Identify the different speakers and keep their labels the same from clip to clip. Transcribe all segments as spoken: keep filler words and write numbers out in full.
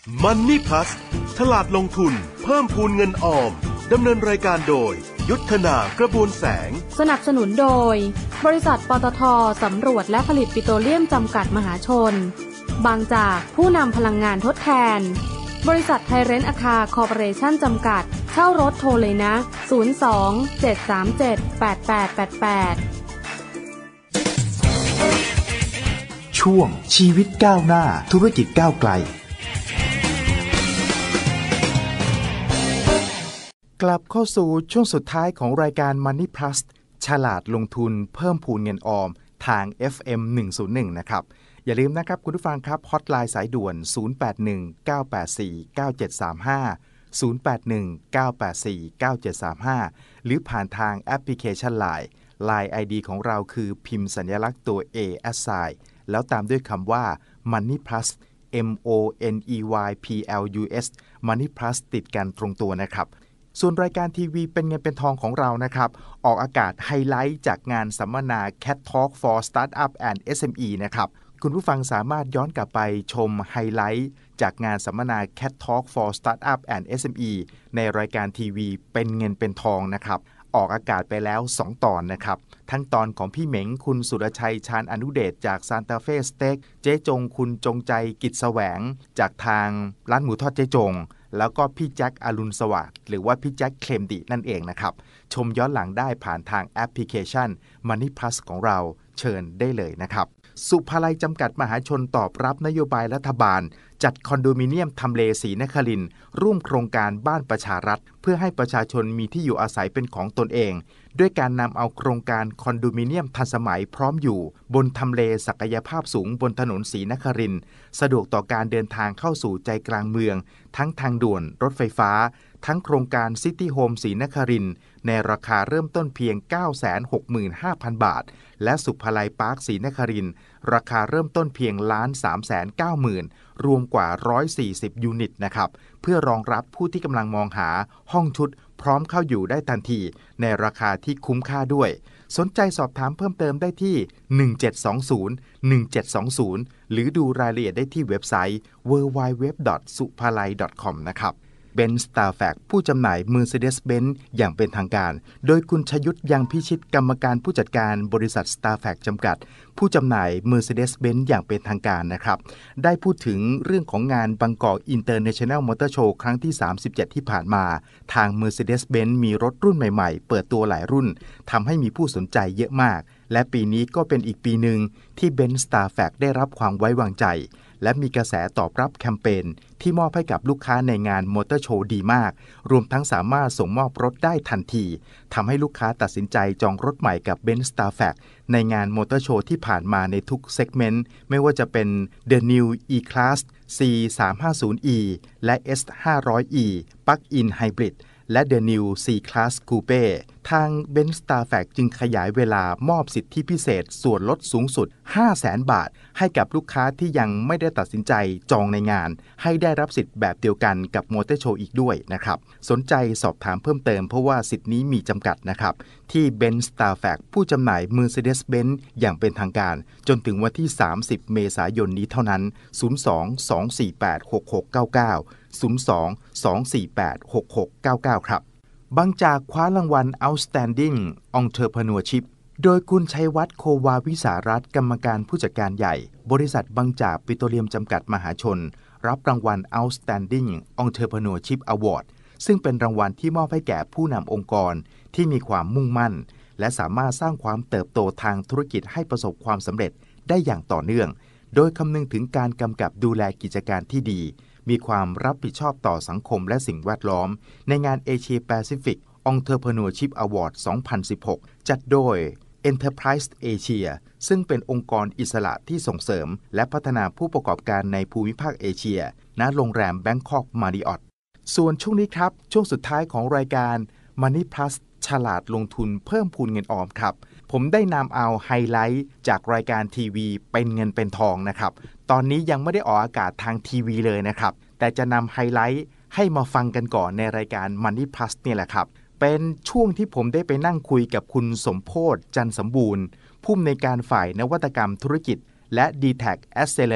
Speaker 1: Money Plus ฉลาดลงทุนเพิ่มพูนเงินออมดำเนินรายการโดยยุทธนากระบวนแสง
Speaker 2: สนับสนุนโดยบริษัทปตท.สำรวจและผลิตปิโตรเลียมจำกัดมหาชนบางจากผู้นำพลังงานทดแทนบริษัทไทยเรนท์อาคาคอร์ปอเรชั่นจำกัดเช่ารถโทรเลยนะศูนย์ สอง เจ็ด สาม เจ็ด แปด แปด แปด แปด
Speaker 3: ช่วงชีวิตก้าวหน้าธุรกิจก้าวไกลกลับเข้าสู่ช่วงสุดท้ายของรายการ Money Plus ฉลาดลงทุนเพิ่มพูนเงินออมทาง เอฟ เอ็ม หนึ่งศูนย์หนึ่ง นะครับอย่าลืมนะครับคุณผู้ฟังครับฮอตไลน์สายด่วนศูนย์ แปด หนึ่ง เก้า แปด สี่ เก้า เจ็ด สาม ห้า ศูนย์ แปด หนึ่ง เก้า แปด สี่ เก้า เจ็ด สาม ห้าหรือผ่านทางแอปพลิเคชัน ไลน์ ไลน์ ไอ ดี ของเราคือพิมพ์สัญลักษณ์ตัว A assign แล้วตามด้วยคำว่า Money Plus M O N E Y P L U S Money Plus ติดกันตรงตัวนะครับส่วนรายการทีวีเป็นเงินเป็นทองของเรานะครับออกอากาศไฮไลท์จากงานสัมมนา Cat Talk for Startup and เอส เอ็ม อี นะครับคุณผู้ฟังสามารถย้อนกลับไปชมไฮไลท์จากงานสัมมนา Cat Talk for Startup and เอส เอ็ม อี ในรายการทีวีเป็นเงินเป็นทองนะครับออกอากาศไปแล้วสองตอนนะครับทั้งตอนของพี่เหม็งคุณสุรชัยชาญอนุเดชจากซานตาเฟ่สเต็กเจ๊จงคุณจงใจกิจแสวงจากทางร้านหมูทอดเจ๊จงแล้วก็พี่แจ็คอรุณสวัสดิ์หรือว่าพี่แจ็คเคลมดินั่นเองนะครับชมย้อนหลังได้ผ่านทางแอปพลิเคชัน Money Plus ของเราเชิญได้เลยนะครับสุภาลัยจำกัดมหาชนตอบรับนโยบายรัฐบาลจัดคอนโดมิเนียมทำเลศรีนครินทร์ร่วมโครงการบ้านประชารัฐเพื่อให้ประชาชนมีที่อยู่อาศัยเป็นของตนเองด้วยการนำเอาโครงการคอนโดมิเนียมทันสมัยพร้อมอยู่บนทำเลศักยภาพสูงบนถนนศรีนครินทร์สะดวกต่อการเดินทางเข้าสู่ใจกลางเมืองทั้งทางด่วนรถไฟฟ้าทั้งโครงการซิตี้โฮมศรีนครินทร์ในราคาเริ่มต้นเพียง เก้าแสนหกหมื่นห้าพัน บาทและสุภาลัยพาร์คศรีนครินทร์ราคาเริ่มต้นเพียง ล้าน สามแสนเก้าหมื่น รวมกว่าหนึ่งร้อยสี่สิบยูนิตนะครับเพื่อรองรับผู้ที่กำลังมองหาห้องชุดพร้อมเข้าอยู่ได้ทันทีในราคาที่คุ้มค่าด้วยสนใจสอบถามเพิ่มเติมได้ที่หนึ่งเจ็ดสองศูนย์ หนึ่งเจ็ดสองศูนย์หรือดูรายละเอียดได้ที่เว็บไซต์ ดับเบิลยู ดับเบิลยู ดับเบิลยู ดอท สุภาลัย ดอท คอม นะครับเบนซ์ สตาร์แฟก ผู้จำหน่าย Mercedes-Benz อย่างเป็นทางการโดยคุณชยุทธยังพิชิตกรรมการผู้จัดการบริษัท สตาร์แฟก จำกัดผู้จำหน่าย Mercedes-Benz อย่างเป็นทางการนะครับได้พูดถึงเรื่องของงานบางกอกอินเตอร์เนชั่นแนลมอเตอร์โชว์ครั้งที่สามสิบเจ็ดที่ผ่านมาทาง Mercedes-Benz มีรถรุ่นใหม่ๆเปิดตัวหลายรุ่นทำให้มีผู้สนใจเยอะมากและปีนี้ก็เป็นอีกปีหนึ่งที่เบนซ์ สตาร์แฟก ได้รับความไว้วางใจและมีกระแสตอบรับแคมเปญที่มอบให้กับลูกค้าในงานมอเตอร์โชว์ดีมากรวมทั้งสามารถส่งมอบรถได้ทันทีทำให้ลูกค้าตัดสินใจจองรถใหม่กับ Benz Starfax ในงานมอเตอร์โชว์ที่ผ่านมาในทุกเซกเมนต์ไม่ว่าจะเป็น The New E-Class ซี สามห้าศูนย์ อี และ เอส ห้าร้อยอี Plug-in Hybrid และ The New C-Class Coupe ทาง Benz Starfax จึงขยายเวลามอบสิทธิพิเศษส่วนลดสูงสุด ห้าแสน บาทให้กับลูกค้าที่ยังไม่ได้ตัดสินใจจองในงานให้ได้รับสิทธิ์แบบเดียวกันกับมอเตอร์โชว์อีกด้วยนะครับสนใจสอบถามเพิ่มเติมเพราะว่าสิทธินี้มีจำกัดนะครับที่ Benz Starfax ผู้จำหน่าย Mercedes-Benz อย่างเป็นทางการจนถึงวันที่สามสิบเมษายนนี้เท่านั้นศูนย์ สอง สอง สี่ แปด หก หก เก้า เก้า ศูนย์ สอง สอง สี่ แปด หก หก เก้า เก้าครับบางจากคว้ารางวัล Outstanding Entrepreneurship โดยคุณชัยวัฒน์โควาวิสารัตน์กรรมการผู้จัดการใหญ่บริษัทบางจากปิโตรเลียมจำกัดมหาชนรับรางวัล Outstanding Entrepreneurship Award ซึ่งเป็นรางวัลที่มอบให้แก่ผู้นำองค์กรที่มีความมุ่งมั่นและสามารถสร้างความเติบโตทางธุรกิจให้ประสบความสำเร็จได้อย่างต่อเนื่องโดยคำนึงถึงการกำกับดูแลกิจการที่ดีมีความรับผิดชอบต่อสังคมและสิ่งแวดล้อมในงาน Asia Pacific Entrepreneurship Award สองพันสิบหกจัดโดย Enterprise Asia ซึ่งเป็นองค์กรอิสระที่ส่งเสริมและพัฒนาผู้ประกอบการในภูมิภาคเอเชียณโรงแรม Bangkok Marriott ส่วนช่วงนี้ครับช่วงสุดท้ายของรายการ Money Plus ฉลาดลงทุนเพิ่มพูนเงินออมครับผมได้นำเอาไฮไลท์จากรายการทีวีเป็นเงินเป็นทองนะครับตอนนี้ยังไม่ได้ออกอากาศทางทีวีเลยนะครับแต่จะนำไฮไลท์ให้มาฟังกันก่อนในรายการ Money Plus นี่แหละครับเป็นช่วงที่ผมได้ไปนั่งคุยกับคุณสมโพธิ์จันทร์สมบูรณ์ผู้อำนวยการฝ่ายนวัตกรรมธุรกิจและ ดี ที เอ ซี Accelerate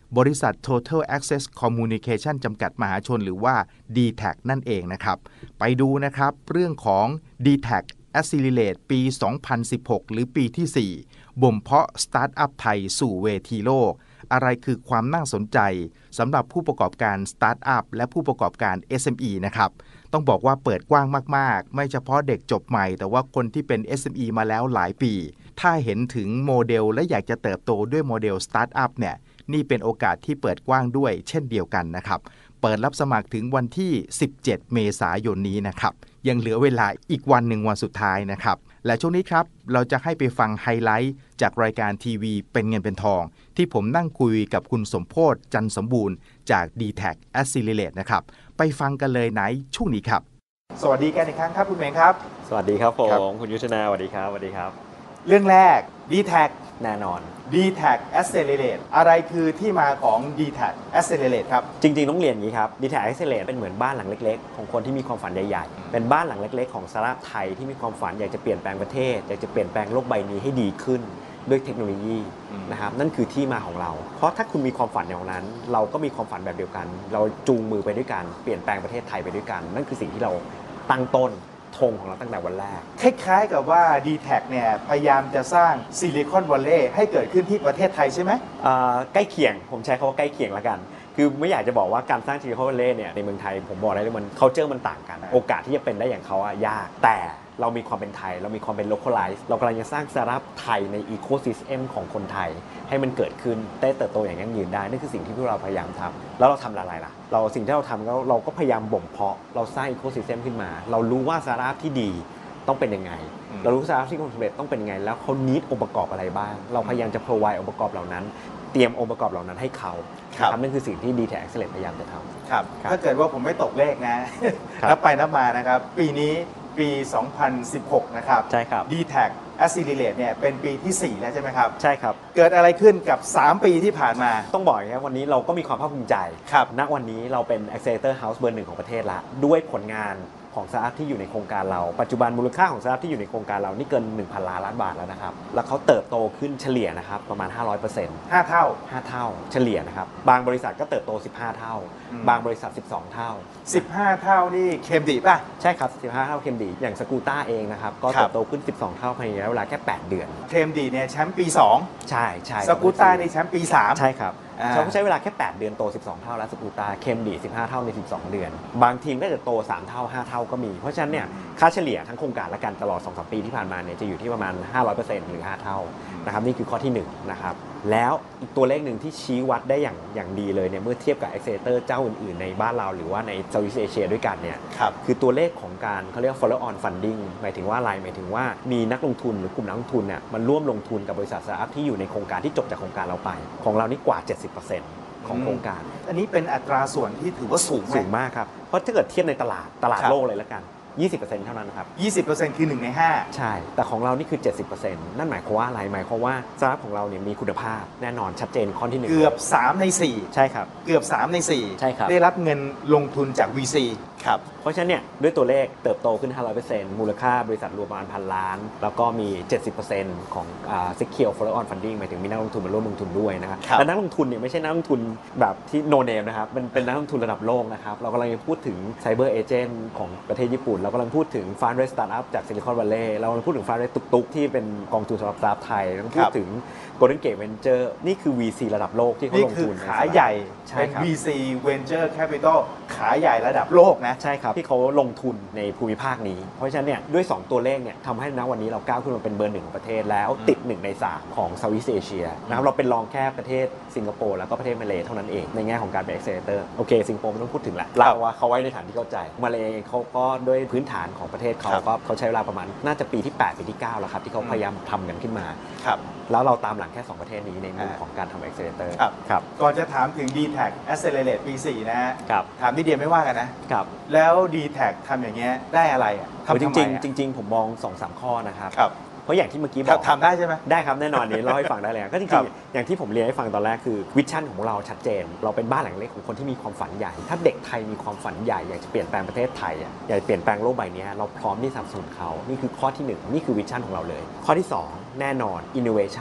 Speaker 3: บริษัท Total Access Communication จำกัดมหาชนหรือว่า ดี แท็ก นั่นเองนะครับไปดูนะครับเรื่องของ ดี แท็ก Accelerate ปี สองพันสิบหก หรือปีที่ สี่ บ่มเพาะสตาร์ทอัพไทยสู่เวทีโลกอะไรคือความน่าสนใจสำหรับผู้ประกอบการสตาร์ทอัพและผู้ประกอบการ เอส เอ็ม อี นะครับต้องบอกว่าเปิดกว้างมากๆไม่เฉพาะเด็กจบใหม่แต่ว่าคนที่เป็น เอส เอ็ม อี มาแล้วหลายปีถ้าเห็นถึงโมเดลและอยากจะเติบโตด้วยโมเดลสตาร์ทอัพเนี่ยนี่เป็นโอกาสที่เปิดกว้างด้วยเช่นเดียวกันนะครับเปิดรับสมัครถึงวันที่สิบเจ็ดเมษายนนี้นะครับยังเหลือเวลาอีกวันหนึ่งวันสุดท้ายนะครับและช่วงนี้ครับเราจะให้ไปฟังไฮไลท์จากรายการทีวีเป็นเงินเป็นทองที่ผมนั่งคุยกับคุณสมโพธิ์จันทร์สมบูรณ์จาก ดี แท็ก Accelerate นะครับไปฟังกันเลยในช่วงนี้ครับสวัสดีกันอีกครั้งครับคุณเมงครับ
Speaker 4: สวัสดีครับผมคุณยุทธนาสวัสดีครับสวัสดีครับ
Speaker 3: เรื่องแรก ดี แท็ก
Speaker 4: แน่นอน
Speaker 3: ดี แท็ก Accelerate อะไรคือที่มาของ ดี แท็ก Accelerate ครับ
Speaker 4: จริงๆต้องเรียนอย่างนี้ครับ ดี แท็ก Accelerate เป็นเหมือนบ้านหลังเล็กๆของคนที่มีความฝันใหญ่ๆเป็นบ้านหลังเล็กๆของสตาร์ทอัพไทยที่มีความฝันอยากจะเปลี่ยนแปลงประเทศอยากจะเปลี่ยนแปลงโลกใบนี้ให้ดีขึ้นด้วยเทคโนโลยีนะครับนั่นคือที่มาของเราเพราะถ้าคุณมีความฝันอย่างนั้นเราก็มีความฝันแบบเดียวกันเราจูงมือไปด้วยกันเปลี่ยนแปลงประเทศไทยไปด้วยกันนั่นคือสิ่งที่เราตั้งต้นธงของเราตั้งแต่วันแรก
Speaker 3: คล้ายๆกับว่า ดี แท็ก เนี่ยพยายามจะสร้างซิลิคอนวัลเลย์ให้เกิดขึ้นที่ประเทศไทยใช่ไหม
Speaker 4: ใกล้เคียงผมใช้คำว่าใกล้เคียงแล้วกันคือไม่อยากจะบอกว่าการสร้างซิลิคอนวัลเลย์เนี่ยในเมืองไทยผมบอกได้เลยมัน culture มันต่างกันโอกาสที่จะเป็นได้อย่างเขาอะยากแต่เรามีความเป็นไทยเรามีความเป็น localize เรากำลังจะสร้างสตาร์ทอัพไทยใน ecosystem ของคนไทยให้มันเกิดขึ้นได้เติบโตอย่างยั่งยืนได้นั่นคือสิ่งที่พวกเราพยายามทำแล้วเราทำอะไรล่ะเราสิ่งที่เราทำก็เราก็พยายามบ่มเพาะเราสร้าง ecosystem ขึ้นมาเรารู้ว่าสตาร์ทอัพที่ดีต้องเป็นยังไงเรารู้สตาร์ทอัพที่สำเร็จต้องเป็นยังไงแล้วเขา need องค์ประกอบอะไรบ้างเราพยายามจะ provide องค์ประกอบเหล่านั้นเตรียมองค์ประกอบเหล่านั้นให้เขาครับนั่นคือสิ่งที่ ดี แท็ก Accelerate พยายามจะทำ
Speaker 3: ครับถ้าเกิดว่าผมไม่ตกเลขนะนับไปนับมานะครับปีนี้ปีสองพันสิบหกนะครับ
Speaker 4: ใช่ครับ
Speaker 3: ดี แท็ก Accelerate เนี่ยเป็นปีที่สี่แล้วใช่ไหมครับ
Speaker 4: ใช่ครับ
Speaker 3: เกิดอะไรขึ้นกับสามปีที่ผ่านมา
Speaker 4: ต้องบอกอย่างนี้วันนี้เราก็มีความภาคภูมิใจ
Speaker 3: ครับ
Speaker 4: ณวันนี้เราเป็น Accelerator House เบอร์หนึ่งของประเทศละด้วยผลงานของสตาร์ทอัพที่อยู่ในโครงการเราปัจจุบันมูลค่าของสตาร์ทอัพที่อยู่ในโครงการเรานี่เกิน หนึ่งพัน ล้านล้านบาทแล้วนะครับแล้วเขาเติบโตขึ้นเฉลี่ยนะครับประมาณ ห้าร้อยเปอร์เซ็นต์
Speaker 3: ห้าเท่า
Speaker 4: ห้าเท่าเฉลี่ยนะครับบางบริษัทก็เติบโตสิบห้าเท่าบางบริษัทสิบสองเท่า
Speaker 3: สิบห้าเท่านี่เคมดีป่ะ
Speaker 4: ใช่ครับสิบห้าเท่าเคมดีอย่างสกูต้าเองนะครับก็เติบโตขึ้นสิบสองเท่าภายในระยะเวลาแค่แปดเดือน
Speaker 3: เคมดีเนี่ยแชมป์ปีสอง
Speaker 4: ใช่ใช่
Speaker 3: สกูต้านี่แชมป์ปีสาม
Speaker 4: ใช่ครับเขาใช้เวลาแค่แปดเดือนโตสิบสองเท่าแล้วสกูต้าเคมดีสิบห้าเท่าในสิบสองเดือนบางทีมก็จะโตสามเท่าห้าเท่าก็มีเพราะฉะนั้นเนี่ยค่าเฉลี่ยทั้งโครงการและกันตลอด สองถึงสาม ปีที่ผ่านมาเนี่ยจะอยู่ที่ประมาณ ห้าร้อยเปอร์เซ็นต์ หรือห้าเท่านะครับนี่คือข้อที่หนึ่งนะครับแล้วอีกตัวเลขหนึ่งที่ชี้วัดได้อย่างอย่างดีเลยเนี่ยเมื่อเทียบกับ Accelerator เจ้าอื่นๆในบ้านเราหรือว่าใน Southeast Asia ด้วยกันเนี่ยคือตัวเลขของการเขาเรียก follow on funding หมายถึงว่าอะไรหมายถึงว่ามีนักลงทุนหรือกลุ่มนักลงทุนเนี่ยมันร่วมลงทุนกับบริษัทสตาร์ทอัพที่อยู่ในโครงการที่จบจากโครงการเราไปของเรานี่กว่า เจ็ดสิบเปอร์เซ็นต์ ของโครงการ
Speaker 3: อันนี้เป็นอัตราส่วนที่ถือว่าสูง
Speaker 4: สูงมากครับเพราะถ้าเกิดเทียบในตลาดตลาดโลกเลยแล้วกันยี่สิบเปอร์เซ็นต์ เท่านั้นครับ
Speaker 3: ยี่สิบเปอร์เซ็นต์ คือหนึ่งในห้า
Speaker 4: ใช่แต่ของเรานี่คือ เจ็ดสิบเปอร์เซ็นต์ นั่นหมายความว่าอะไรหมายความว่าสตาร์ทอัพของเราเนี่ยมีคุณภาพแน่นอนชัดเจนข้อที่หนึ่ง
Speaker 3: เกือบสามในสี่
Speaker 4: ใช่ครับ
Speaker 3: เกือบสามในสี่
Speaker 4: ใช่ครับ
Speaker 3: ได้รับเงินลงทุนจาก วี ซี
Speaker 4: ครับเพราะฉะนั้นเนี่ยด้วยตัวเลขเติบโตขึ้น ห้าร้อยเปอร์เซ็นต์ มูลค่าบริษัทรวมประมาณพันล้านแล้วก็มี เจ็ดสิบเปอร์เซ็นต์ ของอ่า secure follow on funding หมายถึงมีนักลงทุนมาร่วมลงทุนด้วยนะครับและนักลงทุนเนี่ยไม่ใช่นักลงทุนแบบที่ no name นะครับมันเป็นนักลงทุนระดับโลกนะครับเรากำลังพูดถึง cyber agent ของประเทศญี่ปุ่นเรากำลังพูดถึง fund raise startup จาก Silicon Valley เรากำลังพูดถึง fund raise ตุ๊กๆที่เป็นกองทุนสำหรับสตาร์ทอัพไทยเราพูดถึง Golden Gate Venture นี่คือ วี ซี ระดับโลกที่เขาลงทุน
Speaker 3: นี่คือขาใหญ่เป็น วี ซี Venture Capital ขาใหญ่ระดับโลกนะ
Speaker 4: ใช่ครับที่เขาลงทุนในภูมิภาคนี้เพราะฉะนั้นเนี่ยด้วยสองตัวเลขเนี่ยทำให้ณวันนี้เราก้าวขึ้นมาเป็นเบอร์หนึ่งของประเทศแล้วติดหนึ่งในสามของ Southeast Asia นะครับเราเป็นรองแค่ประเทศสิงคโปร์แล้วก็ประเทศมาเลเท่านั้นเองในแง่ของการเป็น Accelerator โอเคสิงคโปร์ไม่ต้องพูดถึงละเราว่าเขาไว้ในฐานที่เข้าใจมาเลเขาก็ด้วยพื้นฐานของประเทศเขาก็เขาใช้เวลาประมาณน่าจะปีที่แปดปีที่เก้าแล้วครับที่เขาพยายามทำกันขึ้นมา
Speaker 3: ครับ
Speaker 4: แล้วเราตามหลังแค่สองประเทศนี้ในมุมของการทำ Accelerator
Speaker 3: ครับครับก่อนจะถามถึง ดี แท็ก Accelerate ปีสี่นะฮะถามนิดเดียวไม่ว่ากันนะครับแล้ว ดี แท็ก ทำอย่างเงี้ยได้อะไรอ่ะ
Speaker 4: ทำจริงจริงจริงผมมอง สองสาม ข้อนะครับเพราะอย่างที่เมื่อกี้บอก
Speaker 3: ทำได้ใช่ไหม
Speaker 4: ได้ครับแน่นอนนี้เล่าให้ฟังได้เลยก็จริงๆอย่างที่ผมเรียนให้ฟังตอนแรกคือวิชั่นของเราชัดเจนเราเป็นบ้านหลังเล็กของคนที่มีความฝันใหญ่ถ้าเด็กไทยมีความฝันใหญ่อยากจะเปลี่ยนแปลงประเทศไทยอยากจะเปลี่ยนแปลงโลกใบนี้เราพร้อมที่สนับสนุนเขานี่คือข้อที่หนึ่งนี่คือวิชั่นของเราเลยข้อที่สองแน่นอน innovation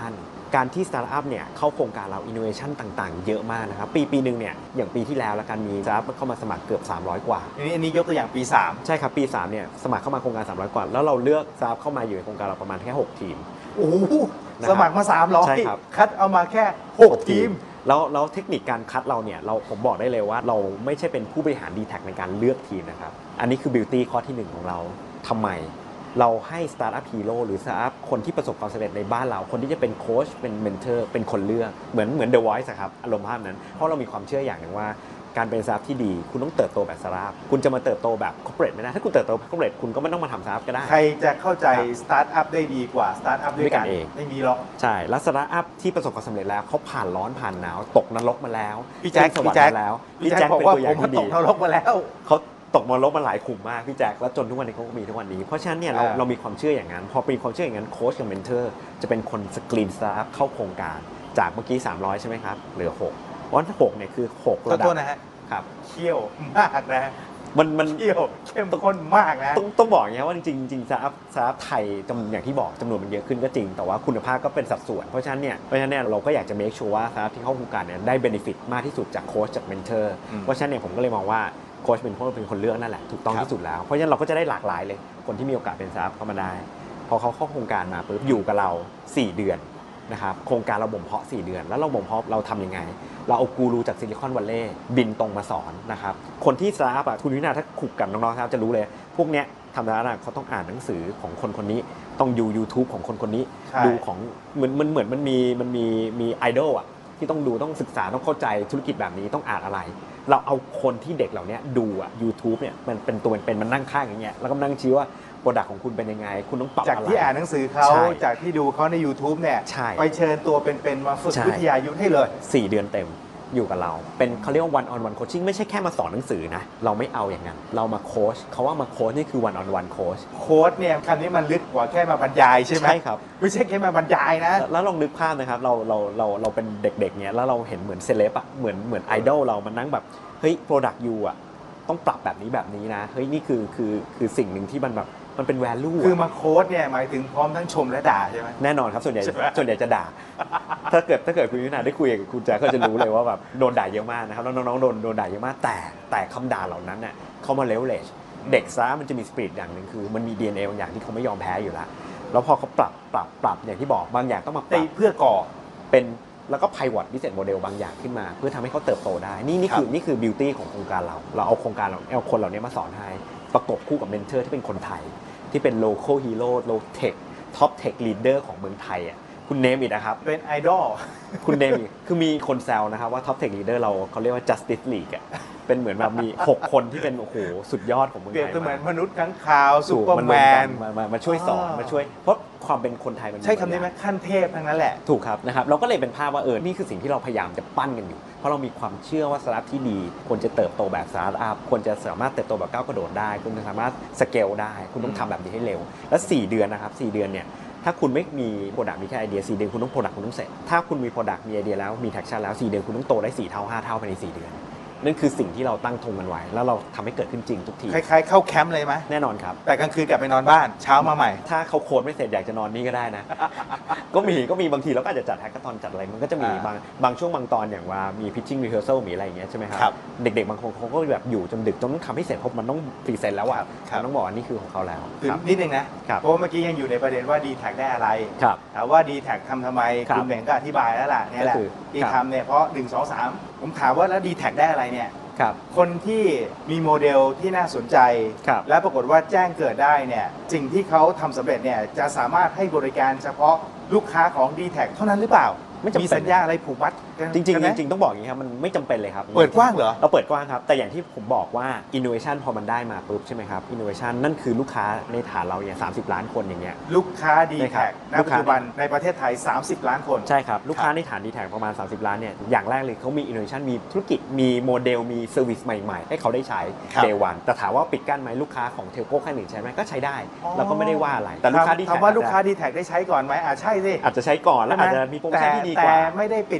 Speaker 4: การที่สตาร์ทอัพเนี่ยเข้าโครงการเราอินโนเวชันต่างๆเยอะมากนะครับปีปีหนึ่งเนี่ยอย่างปีที่แล้วแล้วกันมีสตาร์ทอัพเข้ามาสมัครเกือบสามร้อยกว่า
Speaker 3: อันนี้อันนี้ยกตัวอย่างปีสาม
Speaker 4: ใช่ครับปีสามเนี่ยสมัครเข้ามาโครงการสามร้อยกว่าแล้วเราเลือกสตาร์ทอัพเข้ามาอยู่ในโครงการเราประมาณแค่หกทีม
Speaker 3: โอ้สมัครมาสามร้อย
Speaker 4: ใช่ครับ
Speaker 3: คัดเอามาแค่หกทีม
Speaker 4: แล้วแล้วเทคนิคการคัดเราเนี่ยเราผมบอกได้เลยว่าเราไม่ใช่เป็นผู้บริหาร ดี แท็ก ในการเลือกทีมนะครับอันนี้คือบิวตี้ข้อที่หนึ่งของเราทำไมเราให้สตาร์ทอัพฮีโร่หรือสตาร์ทอัพคนที่ประสบความสำเร็จในบ้านเราคนที่จะเป็นโค้ชเป็นเมนเทอร์เป็นคนเลือกเหมือนเหมือน The Voice ครับอารมณ์ภาพนั้นเพราะเรามีความเชื่ออย่างหนึ่งว่าการเป็นสตาร์ทอัพที่ดีคุณต้องเติบโตแบบสตาร์ทอัพคุณจะมาเติบโตแบบคอร์ปอเรทไม่ได้ถ้าคุณเติบโตแบบคอร์ปอเรทคุณก็ไม่ต้องมาทำสตาร์ทอัพก็ได้
Speaker 3: ใครจะเข้าใจสตาร์ทอัพได้ดีกว่าสตาร์ทอัพด้วยกัน
Speaker 4: เอง
Speaker 3: ไม่มีหรอก
Speaker 4: ใช่แล้วสตาร์ทอัพที่ประสบความสำเร็จแล้วเขาผ่านร้อนผ่านหนาวตกนรกมาแล้ว
Speaker 3: พี่แจ็ค
Speaker 4: สวรรค์มาแล้ว
Speaker 3: พี่แจ็คบอกว่าผมตกนรกมาแล้ว
Speaker 4: เขาตกนรกมาหลายขุมมากพี่แจ็คแล้วจนทุกวันนี้เขาก็มีทุกวันนี้เพราะฉะนั้นเนี่ยเราเรามีความเชื่ออย่างนั้นพอมีความเชื่ออย่างนั้นโค้ชกับเมนเทอร์จะเป็นคนสกรีนสตาร์ทอัพเข้าโครงการจากเมื่อกี้สามร้อยใช่ไหมครับเหลือหกเพราะหกเนี่ยคือหกระดับ
Speaker 3: นะฮะ
Speaker 4: ครับ
Speaker 3: เขี้ยวมากนะ
Speaker 4: มันมัน
Speaker 3: เขี้ยวเข้มข้นมากนะ
Speaker 4: ต้องต้องบอกอย่างนี้ว่าจริงจริงสตาร์ทอัพสตาร์ทอัพไทยจำอย่างที่บอกจำนวนมันเยอะขึ้นก็จริงแต่ว่าคุณภาพก็เป็นสัดส่วนเพราะฉะนั้นเนี่ยเพราะฉะนั้นเนี่ยเราก็อยากจะเมคชัวร์ว่าสตาร์ทอัพที่เข้าโครงการเนี่ยได้เบเนฟิตมากที่สุดจากโค้ชจากเมนเทอร์เพราะฉะนั้นเนี่ยผมก็เลยมองว่าโค้ชเป็นคนเป็นคนเลือกนั่นแหละถูกต้องที่สุดแล้วเพราะฉะนั้นเราก็จะได้หลากหลายเลยคนที่มีโอกาสเป็นสตาร์ทอัพเข้ามาได้พอเขาเข้าโครงการมาปุ๊บอยู่กับเราสี่เดือนนะครับโครงการเราบ่มเพาะสี่เดือนแล้วเราบ่มเพาะเราทำยังไงเราเอากูรูจากซิลิคอนวัลเลย์บินตรงมาสอนนะครับคนที่สตาร์ทอัพอ่ะคุณวินาถ้าคุกกับน้องๆครับจะรู้เลยพวกเนี้ยทำสตาร์ทอัพเขาต้องอ่านหนังสือของคนคนนี้ต้องดู YouTube ของคนคนนี้ดูของเหมือนมันเหมือนมันมีมันมีมีไอดอลอ่ะที่ต้องดูต้องศึกษาต้องเข้าใจธุรกิจแบบนี้ต้องอ่านอะไรเราเอาคนที่เด็กเหล่านี้ดูอ่ะ YouTube เนี่ยมันเป็นตัวเป็นมันนั่งข้างอย่างเงี้ยแล้วก็นั่งชี้ว่าโปรดักต์ของคุณเป็นยังไงคุณต้องปรับอะไร
Speaker 3: จากที่อ่านหนังสือเขาจากที่ดูเขาใน YouTube เนี่ยไปเชิญตัวเป็นๆมาฝึกวิทยายุทธให้เลย
Speaker 4: สี่เดือนเต็มอยู่กับเราเป็นเขาเรียกว่า one on one coaching ไม่ใช่แค่มาสอนหนังสือนะเราไม่เอาอย่างนั้นเรามาโค้ชเขาว่ามาโค้ชนี่คือ one on one coach
Speaker 3: โค้ชเนี่ยคำนี้มันลึกกว่าแค่มาบรรยายใช่ไหม
Speaker 4: ใช่ครับ
Speaker 3: ไม่ใช่แค่มาบรรยายนะ
Speaker 4: แล้วลองนึกภาพนะครับเราเราเราเราเป็นเด็กๆเนี้ยแล้วเราเห็นเหมือนเซเลบอะเหมือนเหมือนไอดอลเรามันนั่งแบบเฮ้ย product you อะต้องปรับแบบนี้แบบนี้นะเฮ้ยนี่คือคือคือสิ่งหนึ่งที่มันแบบมันเป็น value
Speaker 3: คือมาโค้ชเนี่ยหมายถึงพร้อมทั้งชมและด่าใช่ไหม
Speaker 4: แน่นอนครับส่วนใหญ่ส่วนใหญ่จะด่าถ้าเกิดถ้าเกิดคุณวินาได้คุยกับคุณแจ๊คก็จะรู้เลยว่าแบบโดนด่าเยอะมากนะครับแล้วน้องๆโดนโดนด่าเยอะมากแต่แต่คำด่าเหล่านั้นเนี่ยเขามาเลเวลเลจเด็กซะมันจะมีสปิริตอย่างหนึ่งคือมันมี ดี เอ็น เอ บางอย่างที่เขาไม่ยอมแพ้อยู่แล้วแล้วพอเขาปรับปรับปรับอย่างที่บอกบางอย่างต้องมาปรับ
Speaker 3: เพื่อก่อ
Speaker 4: เป็นแล้วก็ pivot business model บางอย่างขึ้นมาเพื่อทำให้เขาเติบโตได้นี่นี่คือนี่คือ beauty ของโครงการเราเราเอาโครงการเราเอาคนเหล่านี้มาสอนให้ประกบคู่กับเมนเทอร์ที่เป็นคนไทยที่เป็น local hero low tech top tech leader ของเมืองไทยอ่ะคุณเนมอีกนะครับ
Speaker 3: เป็นไอดอล
Speaker 4: คุณเนมอีกคือมีคนแซวนะครับว่า top tech leader เราเขาเรียกว่า justice league อ่ะเป็นเหมือนแบบมีหกคนที่เป็นโอ้โหสุดยอดของเมืองไทย
Speaker 3: เปรียบเสมือนมนุษย์ค้างคาวซุปเปอร์แมน
Speaker 4: มามาช่วยสอนมาช่วยเพราะความเป็นคนไทยมัน
Speaker 3: ใช่คำนี้ไหมขั้นเทพทั้งนั้นแหละ
Speaker 4: ถูกครับนะครับเราก็เลยเป็นภาพว่าเออนี่คือสิ่งที่เราพยายามจะปั้นกันอยู่เพราะเรามีความเชื่อว่าสตาร์ทอัพที่ดีควรจะเติบโตแบบสตาร์ทอัพควรจะสามารถเติบโตแบบก้าวกระโดดได้คุณจะสามารถสเกลได้คุณต้องทำแบบนี้ให้เร็วแล้วสี่เดือนนะครับสี่เดือนเนี่ยถ้าคุณไม่มีโปรดักต์มีแค่ไอเดียสี่เดือนคุณต้องโปรดักต์คุณต้องเสร็จถ้าคุณมีโปรดักต์มีไอเดียแล้วมีแท็กชั่นแล้วสี่เดือนคุณต้องโตได้สี่เท่าห้าเท่าภายในสี่เดือนนั่นคือสิ่งที่เราตั้งธงกันไว้แล้วเราทำให้เกิดขึ้นจริงทุกที
Speaker 3: คล้ายๆเข้าแคมป์เลยไหม
Speaker 4: แน่นอนครับ
Speaker 3: แต่กลางคืนกลับไปนอนบ้านเช้ามาใหม่
Speaker 4: ถ้าเขาโค้ดไม่เสร็จอยากจะนอนนี่ก็ได้นะ ก็มีก็มีบางทีเราก็อาจจะจัดแฮกเกอร์ทอนจัดอะไรมันก็จะมีบางบางช่วงบางตอนอย่างว่ามี pitching rehearsal มีอะไรอย่างเงี้ยใช่ไหมครับเด็กๆบางคนเขาก็แบบอยู่จนดึกจนต้องทำให้เสร็จเพราะมันต้องพรีเซนต์แล้วอ่ะต้องบอกว่านี่คือของเขาแล้ว
Speaker 3: คือนิดนึงนะเพราะเมื่อกี้ยังอยู่ในประเด็นว่า ดี แท็ก ได้อะไรถามว่า ดี แท็ก ทำทำไมคุณแบ่งก็อธิบายแล้วล่ะนี่แหละที่ทำเนี่ยเพราะหนึ่ง สอง สามผมถามว่าแล้ว ดี แท็ก ได้อะไรเนี่ยคนที่มีโมเดลที่น่าสนใจและปรากฏว่าแจ้งเกิดได้เนี่ยสิ่งที่เขาทำสำเร็จเนี่ยจะสามารถให้บริการเฉพาะลูกค้าของ ดี แท็ก เท่านั้นหรือเปล่ามีสัญญาอะไรผูกมัด
Speaker 4: จริงๆจริงๆต้องบอกอย่างนี้ครับมันไม่จำเป็นเลยครับ
Speaker 3: เปิดกว้างเหรอ
Speaker 4: เราเปิดกว้างครับแต่อย่างที่ผมบอกว่า innovation พอมันได้มาปุ๊บใช่ไหมครับ innovation นั่นคือลูกค้าในฐานเราเนี่ยสามสิบล้านคนอย่างเงี้ย
Speaker 3: ลูกค้า ดี แท็ก ณ ปัจจุบันในประเทศไทยสามสิบล้านคน
Speaker 4: ใช่ครับลูกค้าในฐาน ดี แท็ก ประมาณสามสิบล้านเนี่ยอย่างแรกเลยเขามี innovation มีธุรกิจมีโมเดลมีเซอร์วิสใหม่ๆให้เขาได้ใช้ day one แต่ถามว่าปิดกั้นไหมลูกค้าของเทลโก้ค่ายหนึ่งใช้ไหมก็ใช้ได้เราก็ไม่ได้ว่าอะไรแต่ลูกค้า ดี แท็ก
Speaker 3: ถามว่าลูกค้า ดี แท็ก ได้ใช้ก่อนไหมอ่าใช่สิ
Speaker 4: อาจจะใช้ก่อนแล้วอาจจะมีโปรโมชั่นที่ดีกว่า
Speaker 3: แต่ไม่ได้ปิดกั้น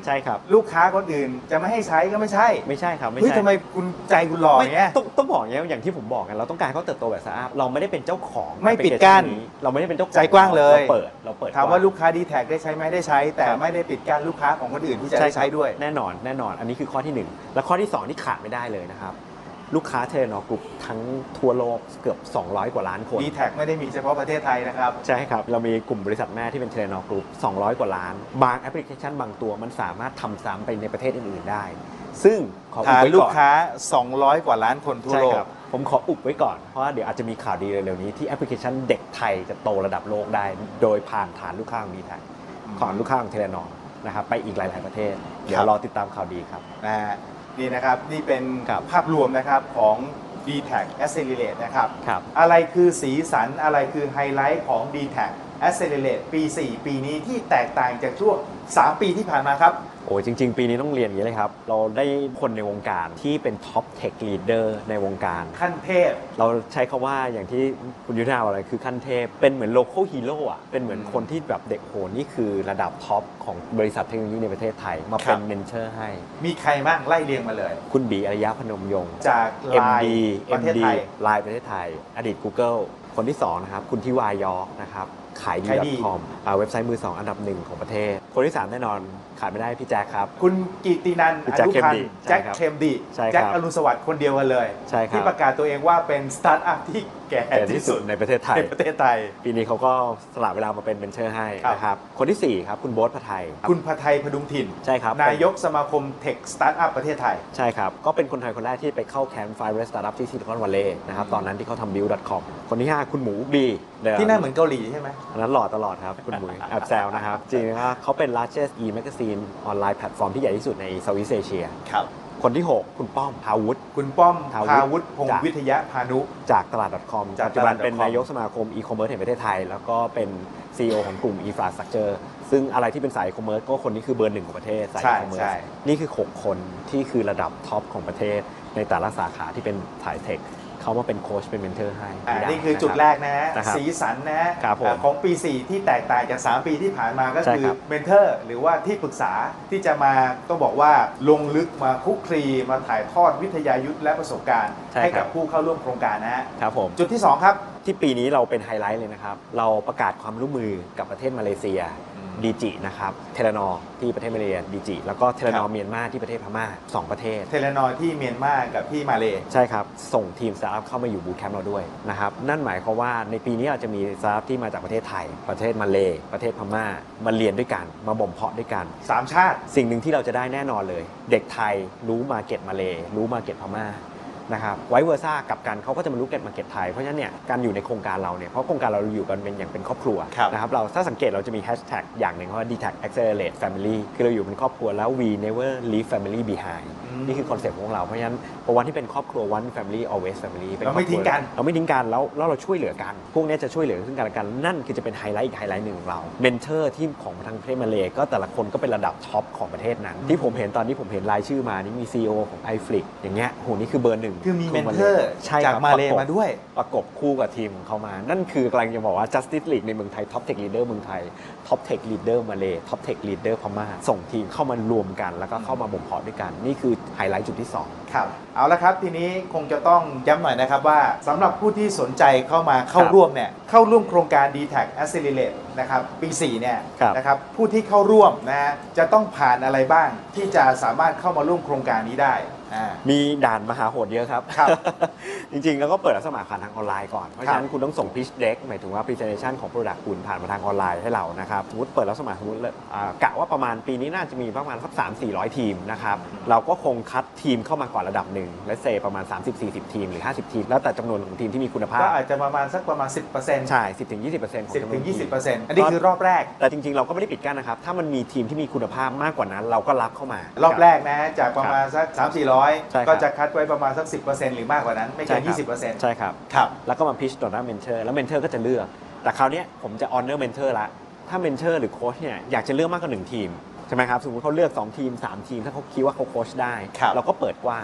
Speaker 4: ใช่ครับ
Speaker 3: ลูกค้าคนอื่นจะไม่ให้ใช้ก็ไม่ใช่
Speaker 4: ไม่ใช่ครับไม่
Speaker 3: เฮ้ย
Speaker 4: ใช่
Speaker 3: ทำไมคุณใจคุณหล่ออย่างเงี้ย
Speaker 4: ต้องต้องบอกอย่างเงี้ยอย่างที่ผมบอกกันเราต้องการให้เขาเติบโตแบบสตาร์ทอัพเราไม่ได้เป็นเจ้าของ
Speaker 3: ไม่ปิดกั้น
Speaker 4: เราไม่ได้เป็นเจ้าของ
Speaker 3: ใจกว้างเลย
Speaker 4: เราเปิดเราเปิด
Speaker 3: ถามว่าลูกค้า ดี แท็ก ได้ใช้ไหมได้ใช้แต่ไม่ได้ปิดกั้นลูกค้าของคนอื่นที่จะได้ใช้ด้วย
Speaker 4: แน่นอนแน่นอนอันนี้คือข้อที่หนึ่งและข้อที่สองที่ขาดไม่ได้เลยนะครับลูกค้าเทเลนอกรุ๊ปทั้งทั่วโลกเกือบสองร้อยกว่าล้านคน
Speaker 3: ดี แท็ก ไม่ได้มีเฉพาะประเทศไทยนะครับ
Speaker 4: ใช่ครับเรามีกลุ่มบริษัทแม่ที่เป็นเทเลนอกรุ๊ปสองร้อยกว่าล้านบางแอปพลิเคชันบางตัวมันสามารถทำซ้ำไปในประเทศอื่นๆได้ซึ่งขออุบไว้ก่อน
Speaker 3: ลูกค้าสองร้อยกว่าล้านคนทั่วโลก
Speaker 4: ผมขออุบไว้ก่อนเพราะว่าเดี๋ยวอาจจะมีข่าวดีเร็วๆนี้ที่แอปพลิเคชันเด็กไทยจะโตระดับโลกได้โดยผ่านฐานลูกค้าของดี แท็ก ของลูกค้าของเทเลนอนะครับไปอีกหลายๆประเทศเดี๋ยวรอติดตามข่าวดีครับ
Speaker 3: นี่นะครับนี่เป็นภาพรวมนะครับของ ดี แท็ก Accelerate นะครับ
Speaker 4: ครับ
Speaker 3: อะไรคือสีสันอะไรคือไฮไลท์ของ ดี แท็ก Accelerate ปี สี่ ปีนี้ที่แตกต่างจากช่วงสามปีที่ผ่านมาครับ
Speaker 4: โอ้จริงๆปีนี้ต้องเรียนอย่างนี้เลยครับเราได้คนในวงการที่เป็นท็อปเทคลีดเดอร์ในวงการ
Speaker 3: ขั้นเทพ
Speaker 4: เราใช้คำว่าอย่างที่คุณยุทธนาบอกอะไรคือขั้นเทพเป็นเหมือนโลคอลฮีโร่อะเป็นเหมือนคนที่แบบเด็กโหนี่คือระดับท็อปของบริษัทเทคโนโลยีในประเทศไทยมาเป็นเมนเทอร์ให้
Speaker 3: มีใครบ้างไล่เรียงมาเลย
Speaker 4: คุณบีอารยะพนมยงค์
Speaker 3: จาก
Speaker 4: เอ็ม ดี
Speaker 3: ประเทศไทย
Speaker 4: ไลน์ประเทศไทยอดีต Google คนที่สองนะครับคุณทิวายอร์กนะครับขายดี .com เว็บไซต์มือสองอันดับหนึ่งของประเทศคนที่สามแน่นอนขาดไม่ได้พี่แจ็คครับ
Speaker 3: คุณกิตินันท์อนุพันธ์แจ็คเคมดีแจ็คอรุณสวัสดิ์คนเดียวกันเลยที่ประกาศตัวเองว่าเป็นสตาร์ทอัพที่แก่ที่สุด
Speaker 4: ในประเทศไทย
Speaker 3: ในประเทศไทย
Speaker 4: ปีนี้เขาก็สละเวลามาเป็นเมนเทอร์ให้นะครับคนที่สี่ครับคุณโบ๊ทพไทย
Speaker 3: คุณพไทยพดุงถิ่น
Speaker 4: ใช่ครับ
Speaker 3: นายกสมาคมเทคสตาร์ทอัพประเทศไทย
Speaker 4: ใช่ครับก็เป็นคนไทยคนแรกที่ไปเข้าแคมป์ไฟเรสสตาร์ทอัพที่ซิลิคอนวัลเลย์นะครับตอนนั้นที่เขาทำ บิลด์ ดอท คอม คนที่ห้าคุณหมูบี
Speaker 3: ที่น่าเหมือนเกาหลีใช่ไหม
Speaker 4: อันนั้นหล่อตลอดครับคุณหมูแอบแซวนะครับจริงๆเขาเป็น largest e-magazine ออนไลน์แพลตฟอร์มที่ใหญ่ที่สุดในเซาท์อีสต์เอเชีย
Speaker 3: ครับ
Speaker 4: คนที่หกคุณป้อมพาวุฒิ
Speaker 3: คุณป้อมพาวุฒิพงศ์วิทยาพานุ
Speaker 4: จากตลาด .com ปัจจุบันเป็นนายกสมาคมอีคอมเมิร์ซแห่งประเทศไทยแล้วก็เป็น ซี อี โอ ของกลุ่ม Infrastructure ซึ่งอะไรที่เป็นสายอีคอมเมิร์ซก็คนนี้คือเบอร์หนึ่งของประเทศสายอีคอมเมิร์ซนี่คือหกคนที่คือระดับท็อปของประเทศในแต่ละสาขาที่เป็นสายเทคเขามาเป็นโค้ชเป็นเมนเทอร์ให้
Speaker 3: นี่คือจุดแรกนะฮะสีสันนะของปีสี่ที่แตกต่างจากสามปีที่ผ่านมาก็คือเมนเทอร์หรือว่าที่ปรึกษาที่จะมาต้องบอกว่าลงลึกมาคุกคลีมาถ่ายทอดวิทยายุทธและประสบการณ์ให้กับผู้เข้าร่วมโครงการนะฮะ
Speaker 4: ครับผม
Speaker 3: จุดที่สองครับ
Speaker 4: ที่ปีนี้เราเป็นไฮไลท์เลยนะครับเราประกาศความร่วมมือกับประเทศมาเลเซียดีจินะครับเทเลนอที่ประเทศมาเลเซียดีจิแล้วก็เทเลนอเมียนมาที่ประเทศพม่าสองประเทศ
Speaker 3: เทเลนอที่เมียนมากับที่มาเล
Speaker 4: ใช่ครับส่งทีมสตาร์ทอัพเข้ามาอยู่บูตแคมป์เราด้วยนะครับนั่นหมายความว่าในปีนี้เราจะมีสตาร์ทอัพที่มาจากประเทศไทยประเทศมาเลประเทศพม่ามาเรียนด้วยกันมาบ่มเพาะด้วยกัน
Speaker 3: สามชาติ
Speaker 4: สิ่งหนึ่งที่เราจะได้แน่นอนเลยเด็กไทยรู้มาเก็ตมาเลรู้มาเก็ตพม่านะครับไวเวอร์ซ่ากับกันเขาก็จะมารู้เก็ตมาเก็ตไทยเพราะฉะนั้นเนี่ยการอยู่ในโครงการเราเนี่ยเพราะโครงการเราอยู่กันเป็นอย่างเป็นครอบครัวนะครับเราถ้าสังเกตเราจะมีแฮชแท็กอย่างหนึ่งว่า ดี แท็ก Accelerate Family คือเราอยู่เป็นครอบครัวแล้ว we never leave family behind นี่คือคอนเซ็ปต์ของเราเพราะฉะนั้นพอวันที่เป็นครอบครัว one family always family
Speaker 3: เราไม่ทิ้งกัน
Speaker 4: เราไม่ทิ้งกันแล้วแล้วเราช่วยเหลือกันพวกนี้จะช่วยเหลือซึ่งกันและกันนั่นคือจะเป็นไฮไลท์อีกไฮไลท์หนึ่งของเราเมนเทอร์ที่ของทางประเทศมาเลก็แต่ละคนก็เป็นระดับท็อปของประเทศนั้นที่ผมเห็นตอนนี้ผมเห็นรายชื่อมานี่มี ซี อี โอ ของ ไอ เอฟ เอ อย่างเงี้ยโหนี่คือเบอร์หนึ่ง
Speaker 3: คือมีเมนเทอร์จากมาเลมาด้วย
Speaker 4: ประกบคู่กับทีมเขามานั่นคือกำลังจะบอกว่า Justice League ในเมืองไทย Top Tech Leader เมืองไทย Top Tech Leader มาเล Top Tech Leader พม่าส่งทีมเข้ามารวมกันแล้วก็เข้ามาบ่มเพาะด้วยกันนี่คือไฮไลท์จุดที่สอง
Speaker 3: ครับเอาละครับทีนี้คงจะต้องย้ำหน่อยนะครับว่าสำหรับผู้ที่สนใจเข้ามาเข้าร่วมเนี่ยเข้าร่วมโครงการ ดี แท็ก Accelerate นะครับปีสี่เนี่ยนะครับผู้ที่เข้าร่วมนะฮะจะต้องผ่านอะไรบ้างที่จะสามารถเข้ามาร่วมโครงการนี้ได้
Speaker 4: มีด่านมหาโหดเยอะครับจริงๆแล้วก็เปิดรับสมัครผ่านทางออนไลน์ก่อนเพราะฉะนั้นคุณต้องส่ง pitch deck หมายถึงว่า presentation ของ product คุณผ่านมาทางออนไลน์ให้เรานะครับสมมติเปิดรับสมัครสมมติกะว่าประมาณปีนี้น่าจะมีประมาณสัก สามถึงสี่ร้อย ทีมนะครับเราก็คงคัดทีมเข้ามาก่อนระดับหนึ่งและเซประมาณ สามสิบถึงสี่สิบ ทีมหรือห้าสิบทีมแล้วแต่จำนวนของทีมที่มีคุณภาพ
Speaker 3: ก็อาจจะประมาณสักประมาณ สิบเปอร์เซ็นต์
Speaker 4: ใช่ สิบถึงยี่สิบเปอร์เซ็นต์ ของจำนวน
Speaker 3: สิบถึงยี่สิบเปอร์เซ็นต์ อันนี้คือรอบแรก
Speaker 4: แต่จริงๆเราก็ไม่ได้ปิดกั้นนะครับถ้ามันมีทีมที่มีคุณภาพมากกว่านั้นเราก็รับเข้ามาร
Speaker 3: อบแรกนะจากประมาณสัก สามถึงสี่ร้อย ก็จะคัดไว้ประมาณสัก สิบเปอร์เซ็นต์ หรือมากกว่านั้นไม่เกิน ยี่สิบเปอร์เซ็นต์
Speaker 4: ใช่ครับ
Speaker 3: ครับ
Speaker 4: แล้วก็มาพิชต่อหน้าเมนเทอร์แล้วเมนเทอร์ก็จะเลือกแต่คราวนี้ผมจะออนเนอร์เมนเทอร์ละถ้าเมนเทอร์หรือโค้ชเนี่ยอยากจะเลือกมากกว่าหนึ่งทีมใช่ไหมครับสมมติเขาเลือกสองทีมสามทีมถ้าเขาคิดว่าเขาโค้ชได้เราก็เปิดกว้าง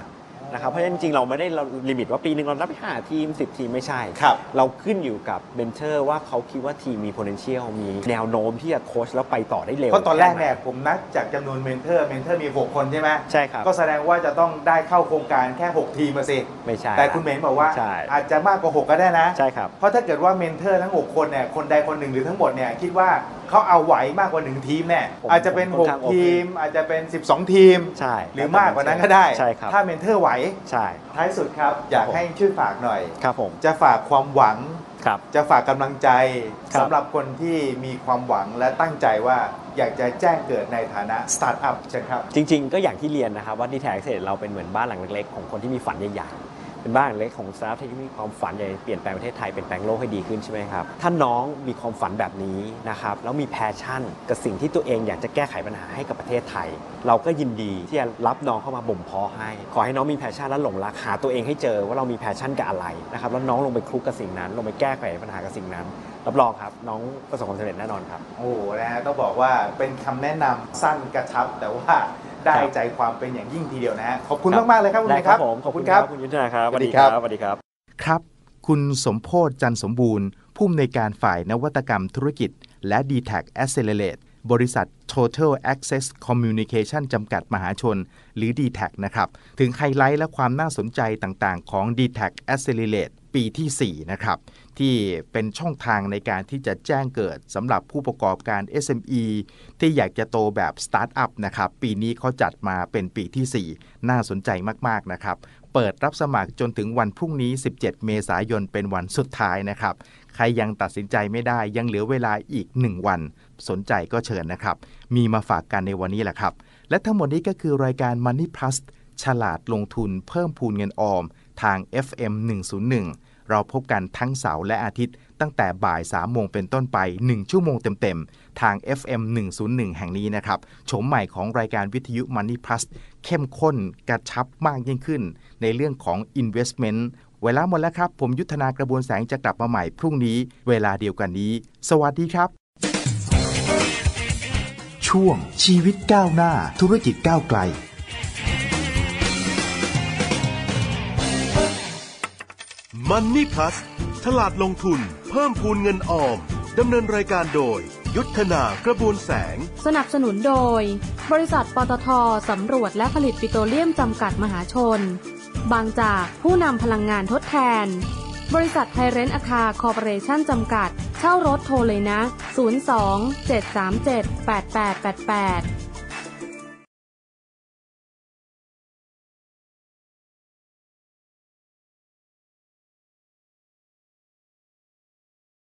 Speaker 4: นะครับเพราะฉะนั้นจริงๆเราไม่ได้เราลิมิตว่าปีนึงเรารับไปห้าทีมสิบทีมไม่ใช่
Speaker 3: ครับ
Speaker 4: เราขึ้นอยู่กับเมนเทอร์ว่าเขาคิดว่าทีมมี potential มีแนวโน้มที่จะโค้ชแล้วไปต่อได้เร็ว
Speaker 3: เพราะตอนแรกเนี่ยผมนับจากจำนวนเมนเทอร์เมนเทอร์มีหกคนใช่ไหม
Speaker 4: ใช่ครับ
Speaker 3: ก็แสดงว่าจะต้องได้เข้าโครงการแค่หกทีมมาสิ
Speaker 4: ไม่ใช่
Speaker 3: แต่คุณเหมนบอกว่าอาจจะมากกว่าหกก็ได้นะ
Speaker 4: ใช่ครับ
Speaker 3: เพราะถ้าเกิดว่าเมนเทอร์ทั้งหกคนเนี่ยคนใดคนหนึ่งหรือทั้งหมดเนี่ยคิดว่าเขาเอาไหวมากกว่าหนึ่งทีมเนี่ยอาจจะเป็นหกทีมอาจจะเป็นสิบสองทีม
Speaker 4: ใช่
Speaker 3: หรือมากกว่านั้นก็ได้
Speaker 4: ใช่ครับ
Speaker 3: ถ้าเมนเทอร์ไหว
Speaker 4: ใช่
Speaker 3: ท้ายสุดครับอยากให้ช่วยฝากหน่อย
Speaker 4: ครับผม
Speaker 3: จะฝากความหวัง
Speaker 4: ครับ
Speaker 3: จะฝากกำลังใจสำหรับคนที่มีความหวังและตั้งใจว่าอยากจะแจ้งเกิดในฐานะสตาร์ทอัพใช่ครับ
Speaker 4: จริงๆก็อย่างที่เรียนนะครับว่า ดี แท็ก Access เราเป็นเหมือนบ้านหลังเล็กๆของคนที่มีฝันใหญ่ๆเป็นบ้านเล็กของสตาร์ทที่มีความฝันใหญ่เปลี่ยนแปลงประเทศไทยเปลี่ยนแปลงโลกให้ดีขึ้นใช่ไหมครับถ้าน้องมีความฝันแบบนี้นะครับแล้วมีแพชชั่นกับสิ่งที่ตัวเองอยากจะแก้ไขปัญหาให้กับประเทศไทยเราก็ยินดีที่จะรับน้องเข้ามาบ่มเพาะให้ขอให้น้องมีแพชชั่นและหลงรักหาตัวเองให้เจอว่าเรามีแพชชั่นกับอะไรนะครับแล้วน้องลงไปคลุกกับสิ่งนั้นลงไปแก้ไขปัญหากับสิ่งนั้นรับรองครับน้องประสบความสำเร็จแน่นอนครับ
Speaker 3: โอ้นะฮะต้องบอกว่าเป็นคำแนะนำสั้นกระชับแต่ว่าได้ใจความเป็นอย่างยิ่งทีเดียวนะฮะขอบคุณมากๆเลยครับคุณ
Speaker 4: ครับ
Speaker 3: ขอบคุณครับ
Speaker 4: คุณยุทธนาครับสวัสดีครับสวัสดีครับ
Speaker 3: ครับคุณสมโพธิ์จันทร์สมบูรณ์ผู้อำนวยการฝ่ายนวัตกรรมธุรกิจและ ดี แท็ก Accelerate บริษัท Total Access Communication จำกัดมหาชนหรือ ดี แท็ก นะครับถึงไฮไลท์และความน่าสนใจต่างๆของ ดี แท็ก Accelerate ปีที่สี่นะครับที่เป็นช่องทางในการที่จะแจ้งเกิดสำหรับผู้ประกอบการ เอส เอ็ม อี ที่อยากจะโตแบบสตาร์ทอัพนะครับปีนี้เขาจัดมาเป็นปีที่สี่น่าสนใจมากๆนะครับเปิดรับสมัครจนถึงวันพรุ่งนี้สิบเจ็ดเมษายนเป็นวันสุดท้ายนะครับใครยังตัดสินใจไม่ได้ยังเหลือเวลาอีกหนึ่งวันสนใจก็เชิญนะครับมีมาฝากกันในวันนี้แหละครับและทั้งหมดนี้ก็คือรายการ Money Plus ฉลาดลงทุนเพิ่มพูนเงินออมทาง เอฟ เอ็ม หนึ่งศูนย์หนึ่งเราพบกันทั้งเสาร์และอาทิตย์ตั้งแต่บ่ายสามโมงเป็นต้นไปหนึ่งชั่วโมงเต็มๆทาง เอฟ เอ็ม หนึ่งศูนย์หนึ่ง แห่งนี้นะครับโฉมใหม่ของรายการวิทยุ Money Plus เข้มข้นกระชับมากยิ่งขึ้นในเรื่องของ Investment เวลาหมดแล้วครับผมยุทธนากระบวนแสงจะกลับมาใหม่พรุ่งนี้เวลาเดียวกันนี้สวัสดีครับช่วงชีวิตก้าวหน้าธุรกิจก้าวไกล
Speaker 1: Money Plus ฉลาดลงทุนเพิ่มพูนเงินออมดำเนินรายการโดยยุทธนากระบวนแสง
Speaker 2: สนับสนุนโดยบริษัทปตท.สำรวจและผลิตปิโตรเลียมจำกัดมหาชนบางจากผู้นำพลังงานทดแทนบริษัทไทยเรนท์อาคาคอร์ปอเรชั่นจำกัดเช่ารถโทรเลยนะศูนย์ สอง เจ็ด สาม เจ็ด แปด แปด แปด แปด